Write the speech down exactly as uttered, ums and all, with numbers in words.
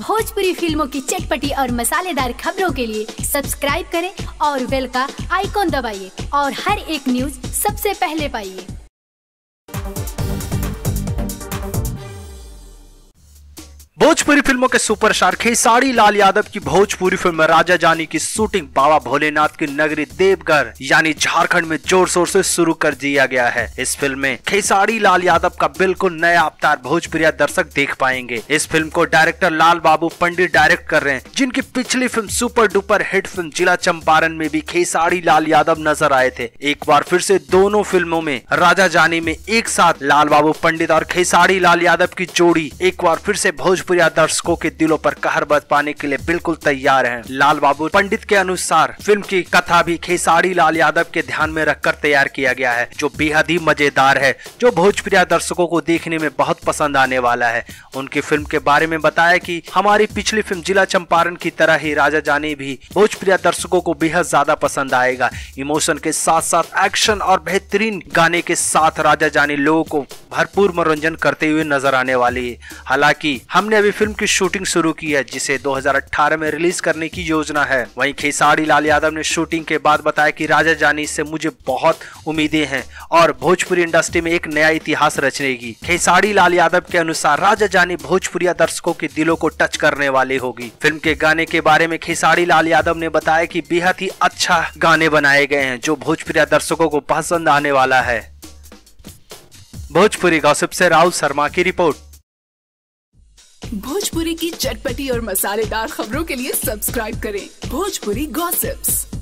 भोजपुरी फिल्मों की चटपटी और मसालेदार खबरों के लिए सब्सक्राइब करें और बेल का आइकॉन दबाइए और हर एक न्यूज सबसे पहले पाइए। भोजपुरी फिल्मों के सुपरस्टार खेसारी लाल यादव की भोजपुरी फिल्म राजा जानी की शूटिंग बाबा भोलेनाथ की नगरी देवघर यानी झारखंड में जोर शोर से शुरू कर दिया गया है। इस फिल्म में खेसारी लाल यादव का बिल्कुल नया अवतार भोजपुरी दर्शक देख पाएंगे। इस फिल्म को डायरेक्टर लाल बाबू पंडित डायरेक्ट कर रहे हैं, जिनकी पिछली film super duper hit film Jila Champaran में भी खेसारी लाल यादव नजर आए थे। एक बार फिर से दोनों फिल्मों में राजा जानी में एक साथ लाल बाबू पंडित और खेसारी लाल यादव की जोड़ी एक बार फिर से भोजपुरी दर्शकों के दिलों पर कहर बरपाने के लिए बिल्कुल तैयार हैं। लाल बाबू पंडित के अनुसार फिल्म की कथा भी खेसारी लाल यादव के ध्यान में रखकर तैयार किया गया है, जो बेहद ही मजेदार है, जो भोजपुरी दर्शकों को देखने में बहुत पसंद आने वाला है। उनकी फिल्म के बारे में बताया कि हमारी पिछली फिल्म जिला चंपारण की तरह ही राजा जानी भी भोजपुरी दर्शकों को बेहद ज्यादा पसंद आएगा। इमोशन के साथ साथ एक्शन और बेहतरीन गाने के साथ राजा जानी लोगों को भरपूर मनोरंजन करते हुए नजर आने वाली है। हालांकि हमने अभी फिल्म की शूटिंग शुरू की है, जिसे दो हज़ार अठारह में रिलीज करने की योजना है। वहीं खेसारी लाल यादव ने शूटिंग के बाद बताया कि राजा जानी से मुझे बहुत उम्मीदें हैं और भोजपुरी इंडस्ट्री में एक नया इतिहास रचनेगी। खेसारी लाल यादव के अनुसार राजा जानी भोजपुरी दर्शकों के दिलों को टच करने वाली होगी। फिल्म के गाने के बारे में खेसारी लाल यादव ने बताया कि बेहद ही अच्छा गाने बनाए गए हैं, जो भोजपुरी दर्शकों को पसंद आने वाला है। भोजपुरी गॉसिप से राहुल शर्मा की रिपोर्ट। भोजपुरी की चटपटी और मसालेदार खबरों के लिए सब्सक्राइब करें भोजपुरी गॉसिप्स।